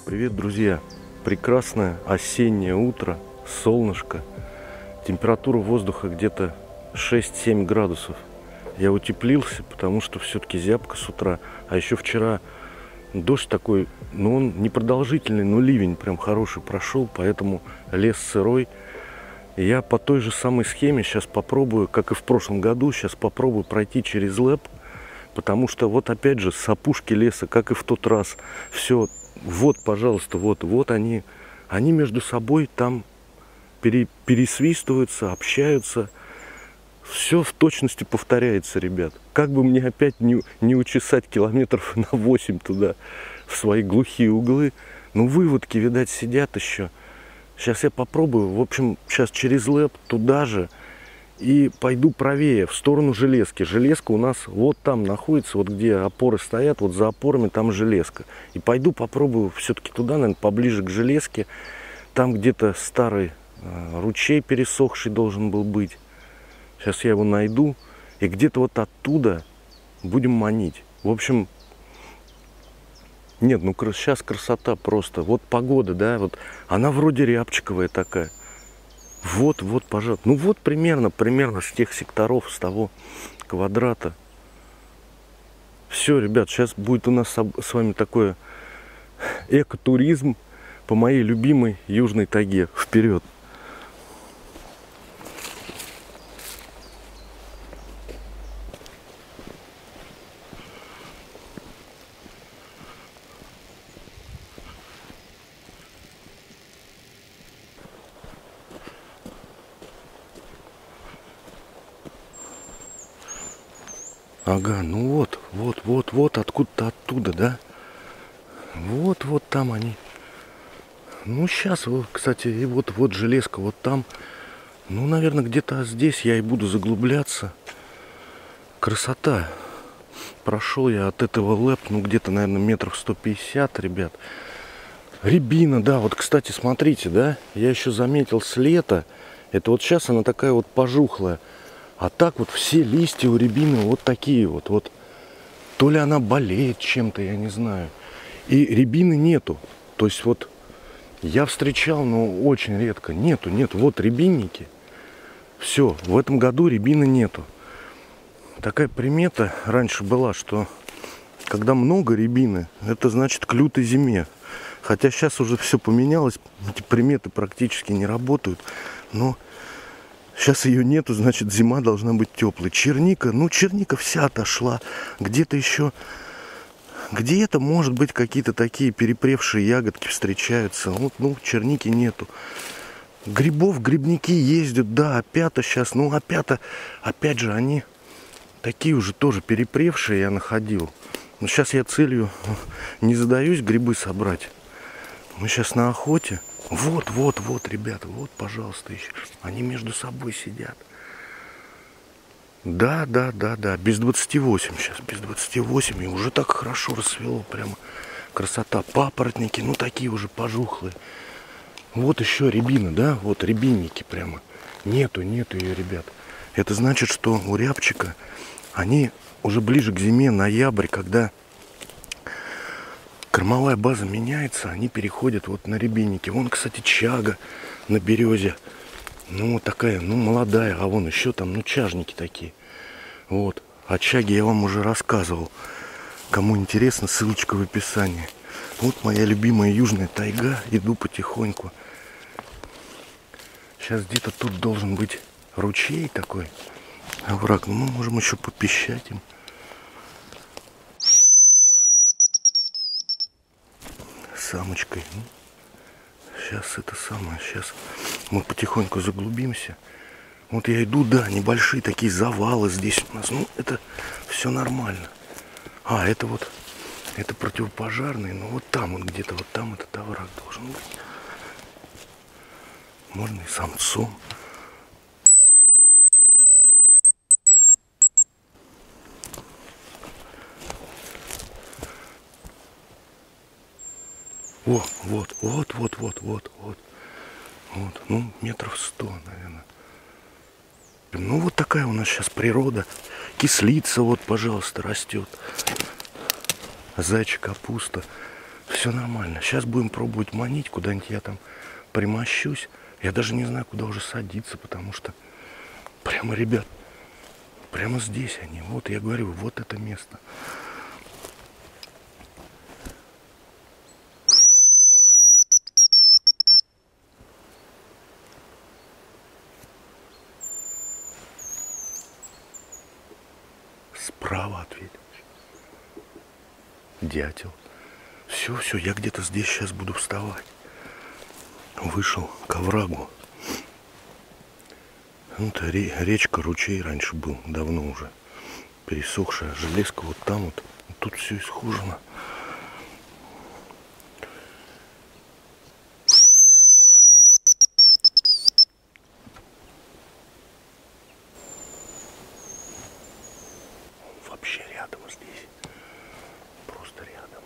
Привет, друзья! Прекрасное осеннее утро, солнышко, температура воздуха где-то 6-7 градусов. Я утеплился, потому что все-таки зябко с утра. А еще вчера дождь такой, но он непродолжительный, но ливень прям хороший прошел, поэтому лес сырой. И я по той же самой схеме сейчас попробую, как и в прошлом году, сейчас попробую пройти через ЛЭП, потому что вот опять же с опушки леса, как и в тот раз, все. Вот, пожалуйста, вот они между собой там пересвистываются, общаются. Все в точности повторяется, ребят. Как бы мне опять не учесать километров на 8 туда, в свои глухие углы. Ну, выводки, видать, сидят еще. Сейчас я попробую. В общем, сейчас через ЛЭП туда же. И пойду правее, в сторону железки. Железка у нас вот там находится, вот где опоры стоят, вот за опорами там железка. И пойду попробую все-таки туда, наверное, поближе к железке. Там где-то старый ручей пересохший должен был быть. Сейчас я его найду. И где-то вот оттуда будем манить. В общем, нет, ну сейчас красота просто. Вот погода, да, вот она вроде рябчиковая такая. Вот, пожалуйста. Ну вот примерно с тех секторов, с того квадрата. Все, ребят, сейчас будет у нас с вами такой экотуризм по моей любимой южной тайге. Вперед! Ага, ну вот, откуда-то оттуда, да? Вот там они. Ну, сейчас, вот, кстати, и вот железка, вот там. Ну, наверное, где-то здесь я и буду заглубляться. Красота. Прошел я от этого ЛЭП, ну, где-то, наверное, метров 150, ребят. Рябина, да, вот, кстати, смотрите, да, я еще заметил с лета. Это вот сейчас она такая вот пожухлая. А так вот все листья у рябины вот такие вот. То ли она болеет чем-то, я не знаю. И рябины нету. То есть вот я встречал, но очень редко. Нету. Вот рябинники. Все, в этом году рябины нету. Такая примета раньше была, что когда много рябины, это значит к лютой зиме. Хотя сейчас уже все поменялось. Эти приметы практически не работают. Но сейчас ее нету, значит, зима должна быть теплой. Черника, ну, черника вся отошла. Где-то еще, где-то, может быть, какие-то такие перепревшие ягодки встречаются. Вот, ну, черники нету. Грибов, грибники ездят, да, опята сейчас. Ну, опять же, они такие уже тоже перепревшие я находил. Но сейчас я целью не задаюсь грибы собрать. Мы сейчас на охоте. Вот, ребята, вот, пожалуйста, еще. Они между собой сидят. Да, без 28 сейчас, без 28. И уже так хорошо рассвело, прямо красота. Папоротники, ну, такие уже пожухлые. Вот еще рябина, да, вот рябинники прямо. Нету ее, ребят. Это значит, что у рябчика они уже ближе к зиме, ноябрь, когда кормовая база меняется, они переходят вот на рябинники. Вон, кстати, чага на березе. Ну, вот такая, ну, молодая. А вон еще там, ну, чажники такие. Вот. О чаге я вам уже рассказывал. Кому интересно, ссылочка в описании. Вот моя любимая южная тайга. Иду потихоньку. Сейчас где-то тут должен быть ручей такой. Овраг. Ну, мы можем еще попищать им. Самочкой. Сейчас это самое. Сейчас мы потихоньку заглубимся. Вот я иду, да, небольшие такие завалы здесь у нас. Ну, это все нормально. А, это вот, это противопожарный. Ну, вот там он где-то, вот там этот овраг должен быть. Можно и самцом. О, вот. Ну, метров 100, наверное. Ну, вот такая у нас сейчас природа. Кислица, вот, пожалуйста, растет. Зайчья капуста. Все нормально. Сейчас будем пробовать манить. Куда-нибудь я там примощусь. Я даже не знаю, куда уже садиться, потому что прямо, ребят, прямо здесь они. Вот, я говорю, вот это место. Справа ответил. Дятел. Все, я где-то здесь сейчас буду вставать. Вышел к оврагу. Это речка, ручей раньше был, давно уже пересохшая. Железка вот там вот. Тут все исхожено. Вообще рядом здесь. Просто рядом.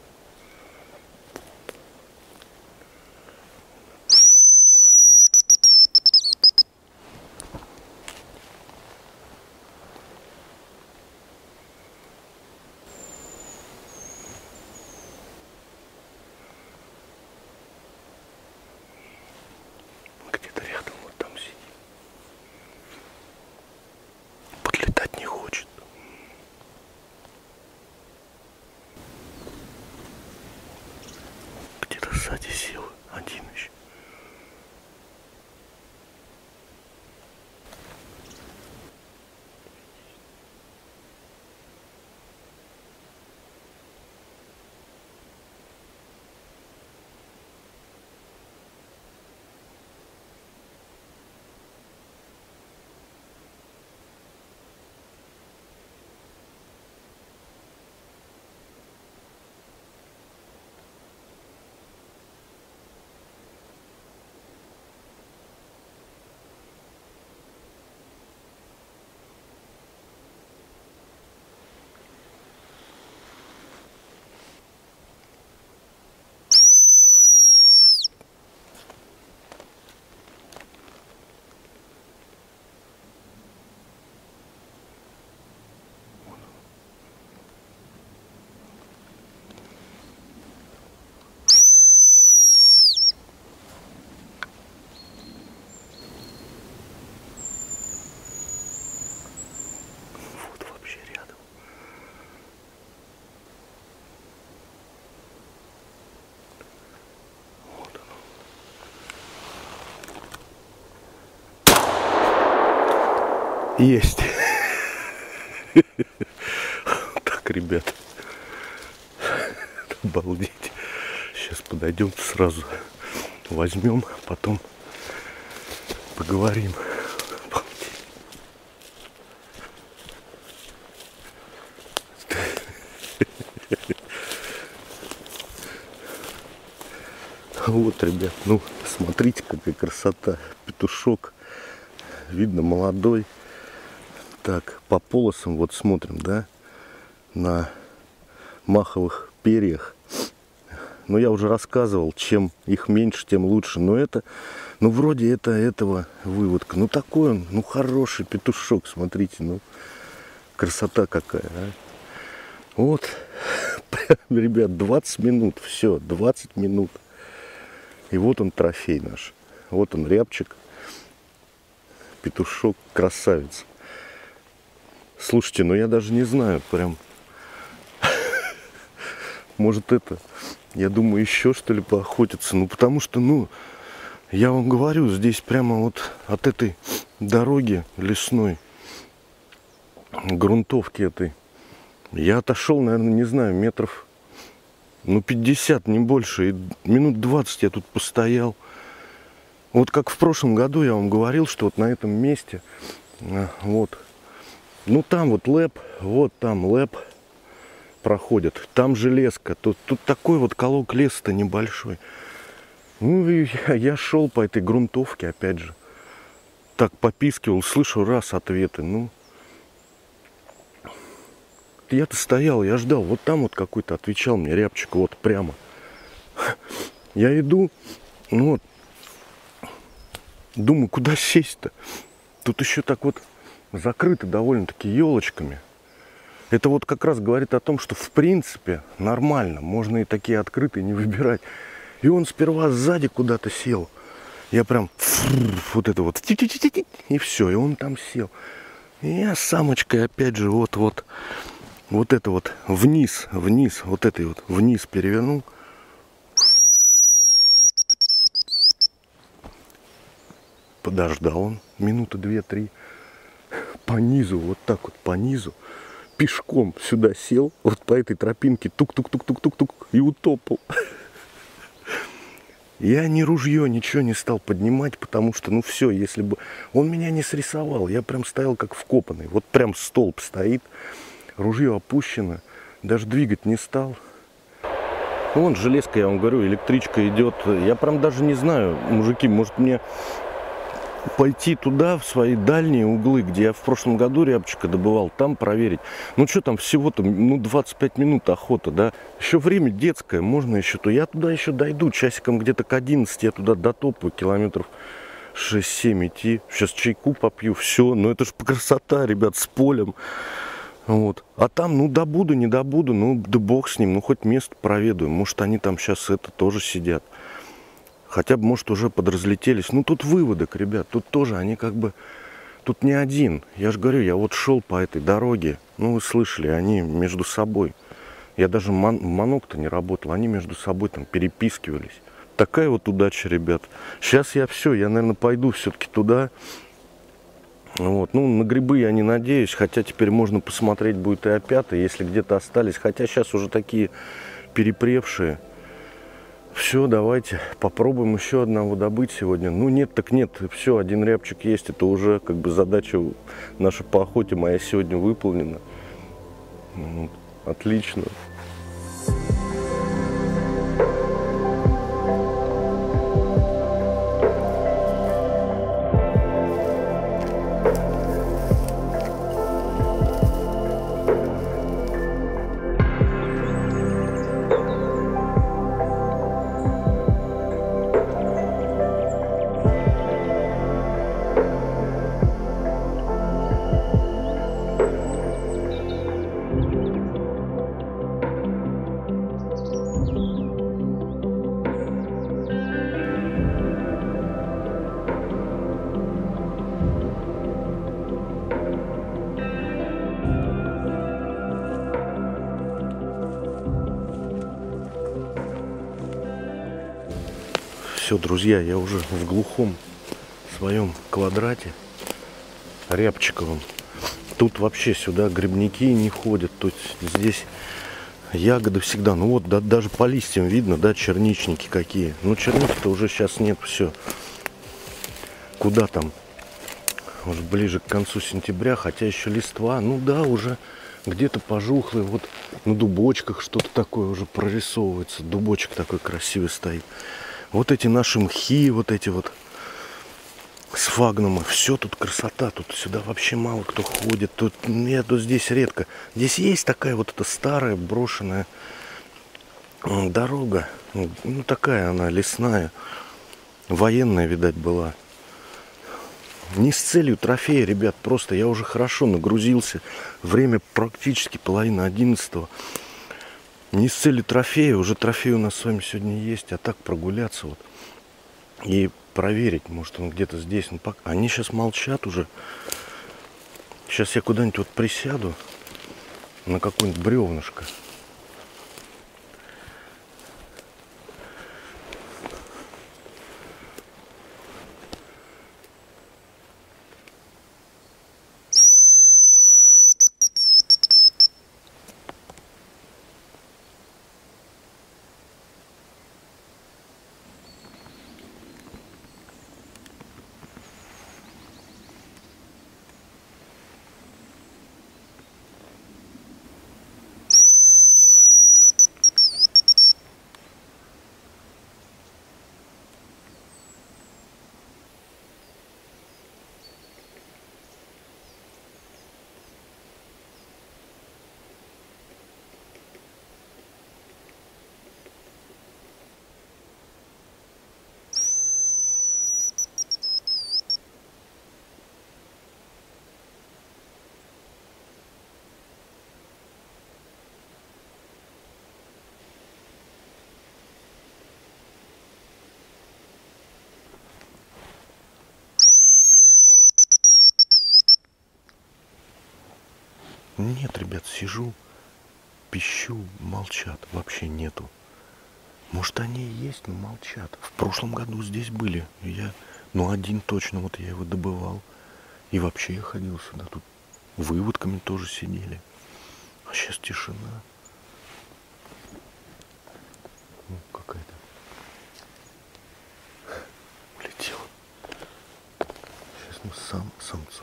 Где-то рядом вот там сидит. Подлетать не хочет. Где-то сзади сел один еще. Есть. Так, ребят. Обалдеть. Сейчас подойдем сразу. Возьмем, потом поговорим. Обалдеть. Вот, ребят, ну, смотрите, какая красота. Петушок. Видно, молодой. Так, по полосам вот смотрим, да, на маховых перьях. Но я уже рассказывал, чем их меньше, тем лучше. Но это, ну, вроде это этого выводка. Ну, такой он, ну, хороший петушок, смотрите, ну, красота какая, а. Вот, ребят, 20 минут, все, 20 минут. И вот он, трофей наш. Вот он, рябчик, петушок, красавец. Слушайте, ну я даже не знаю, прям, может это, я думаю, еще что ли поохотиться. Ну потому что, ну, я вам говорю, здесь прямо вот от этой дороги лесной, грунтовки этой, я отошел, наверное, не знаю, метров, ну 50, не больше, и минут 20 я тут постоял. Вот как в прошлом году я вам говорил, что вот на этом месте, вот, ну там вот лэп, вот там лэп проходит, там железка, тут такой вот колок леса-то небольшой. Ну и я шел по этой грунтовке, опять же, так попискивал, слышу раз ответы, ну. Я-то стоял, я ждал, вот там вот какой-то отвечал мне рябчик, вот прямо. Я иду, ну вот, думаю, куда сесть-то? Тут еще так вот закрыто довольно-таки елочками. Это вот как раз говорит о том, что в принципе нормально, можно и такие открытые не выбирать. И он сперва сзади куда-то сел. Я прям вот это вот, и все, и он там сел. И я с самочкой опять же вот это вот вниз, вот этой вот вниз перевернул. Подождал он минуты 2-3. По низу, вот так вот по низу, пешком сюда сел, вот по этой тропинке, тук-тук-тук-тук-тук-тук, и утопал. Я ни ружье, ничего не стал поднимать, потому что, ну все, если бы... Он меня не срисовал, я прям стоял как вкопанный. Вот прям столб стоит, ружье опущено, даже двигать не стал. Ну, вон железка, я вам говорю, электричка идет. Я прям даже не знаю, мужики, может мне пойти туда, в свои дальние углы, где я в прошлом году рябчика добывал, там проверить. Ну что там, всего-то, ну 25 минут охота, да. Еще время детское, можно еще, то я туда еще дойду, часиком где-то к 11, я туда дотопаю, километров 6-7 идти. Сейчас чайку попью, все, ну это ж красота, ребят, с полем. Вот. А там, ну добуду, не добуду, ну да бог с ним, ну хоть место проведаю. Может они там сейчас это тоже сидят. Хотя бы, может, уже подразлетелись. Ну, тут выводок, ребят. Тут тоже они как бы... Тут не один. Я же говорю, я вот шел по этой дороге. Ну, вы слышали, они между собой. Я даже манок-то не работал. Они между собой там перепискивались. Такая вот удача, ребят. Сейчас я все, я, наверное, пойду все-таки туда. Вот. Ну, на грибы я не надеюсь. Хотя теперь можно посмотреть будет и опята, если где-то остались. Хотя сейчас уже такие перепревшие. Все, давайте попробуем еще одного добыть сегодня. Ну нет, так нет, все, один рябчик есть. Это уже как бы задача наша по охоте моя сегодня выполнена. Вот. Отлично. Все, друзья, я уже в глухом своем квадрате рябчиковом. Тут вообще сюда грибники не ходят. Тут здесь ягоды всегда. Ну вот, да, даже по листьям видно, да, черничники какие. Ну, черники-то уже сейчас нет, все. Куда там? Уже ближе к концу сентября, хотя еще листва. Ну да, уже где-то пожухлый. Вот на дубочках что-то такое уже прорисовывается. Дубочек такой красивый стоит. Вот эти наши мхи, вот эти вот сфагнумы. Все тут красота. Тут сюда вообще мало кто ходит. Тут нету, здесь редко. Здесь есть такая вот эта старая брошенная дорога. Ну такая она лесная. Военная, видать, была. Не с целью трофея, ребят. Просто я уже хорошо нагрузился. Время практически половина 11-го. Не с целью трофея, уже трофей у нас с вами сегодня есть, а так прогуляться вот и проверить, может он где-то здесь. Ну, пока... Они сейчас молчат уже. Сейчас я куда-нибудь вот присяду на какое-нибудь бревнышко. Нет, ребят, сижу, пищу, молчат, вообще нету. Может, они и есть, но молчат. В прошлом году здесь были. Ну, один точно, вот я его добывал. И вообще я ходил сюда. Тут выводками тоже сидели. А сейчас тишина. Ну, какая-то. Улетела. Сейчас мы самцом.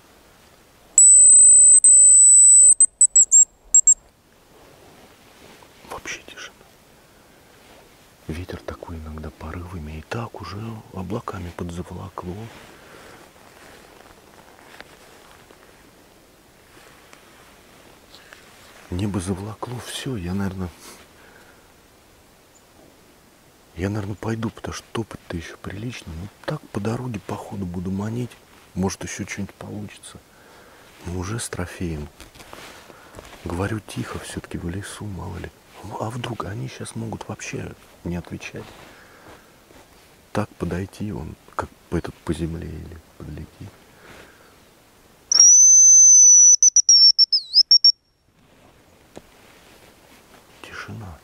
Вообще тишина. Ветер такой иногда порывами. И так уже облаками подзаволокло. Небо заволокло. Все, я, наверное, пойду, потому что топать-то еще прилично. Ну, так по дороге, по ходу буду манить. Может, еще что-нибудь получится. Но уже с трофеем. Говорю тихо, все-таки в лесу, мало ли. А вдруг они сейчас могут вообще не отвечать? Так подойти, он как по земле или подлетит. Тишина.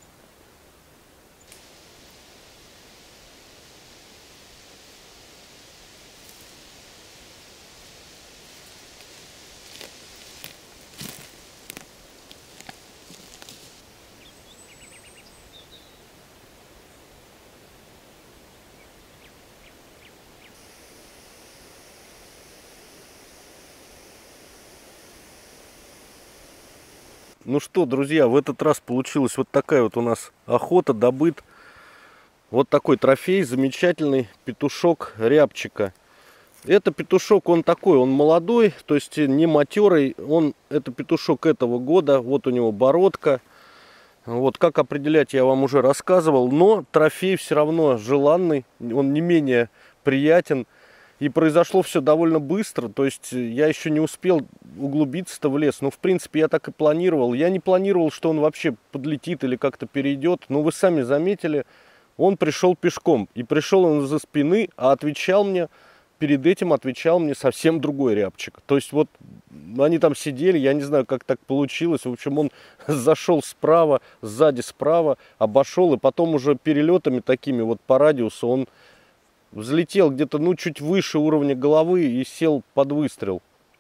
Ну что, друзья, в этот раз получилась вот такая вот у нас охота, добыт. Вот такой трофей, замечательный петушок рябчика. Это петушок, он такой, он молодой, то есть не матерый. Это петушок этого года, вот у него бородка. Вот как определять, я вам уже рассказывал. Но трофей все равно желанный, он не менее приятен. И произошло все довольно быстро, то есть я еще не успел углубиться-то в лес. Ну, в принципе, я так и планировал. Я не планировал, что он вообще подлетит или как-то перейдет. Но вы сами заметили, он пришел пешком. И пришел он из-за спины, а перед этим отвечал мне совсем другой рябчик. То есть вот они там сидели, я не знаю, как так получилось. В общем, он зашел справа, сзади справа, обошел. И потом уже перелетами такими вот по радиусу он взлетел где-то, ну, чуть выше уровня головы и сел под выстрел.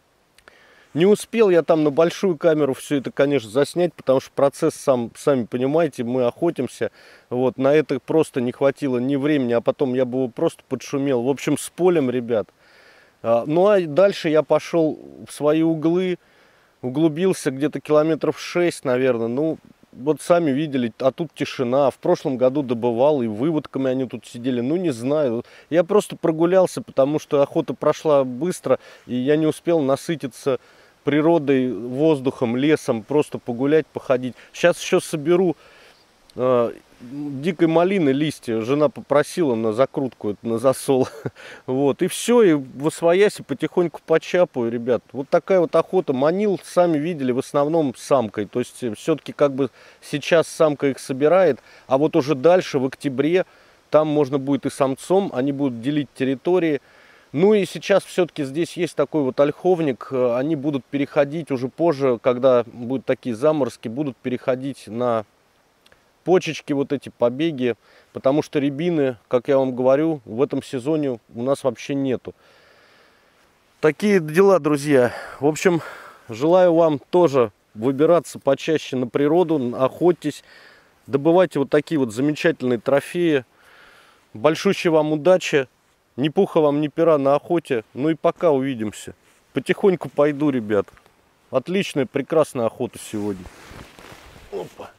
Не успел я там на большую камеру все это, конечно, заснять, потому что процесс, сами понимаете, мы охотимся. Вот, на это просто не хватило ни времени, а потом я бы его просто подшумел. В общем, с полем, ребят. Ну, а дальше я пошел в свои углы, углубился где-то километров 6, наверное. Ну, вот сами видели, а тут тишина. В прошлом году добывал, и выводками они тут сидели. Ну, не знаю. Я просто прогулялся, потому что охота прошла быстро, и я не успел насытиться природой, воздухом, лесом, просто погулять, походить. Сейчас еще соберу дикой малины листья. Жена попросила на закрутку, на засол. Вот, и все, и восвоясь, и потихоньку почапаю, ребят. Вот такая вот охота. Манил, сами видели, в основном самкой. То есть все-таки как бы сейчас самка их собирает, а вот уже дальше, в октябре, там можно будет и самцом, они будут делить территории. Ну и сейчас все-таки здесь есть такой вот ольховник, они будут переходить уже позже, когда будут такие заморозки, будут переходить на почечки, вот эти побеги, потому что рябины, как я вам говорю, в этом сезоне у нас вообще нету. Такие дела, друзья. В общем, желаю вам тоже выбираться почаще на природу, охотьтесь, добывайте вот такие вот замечательные трофеи. Большущей вам удачи, ни пуха вам, ни пера на охоте. Ну и пока, увидимся. Потихоньку пойду, ребят. Отличная, прекрасная охота сегодня. Опа.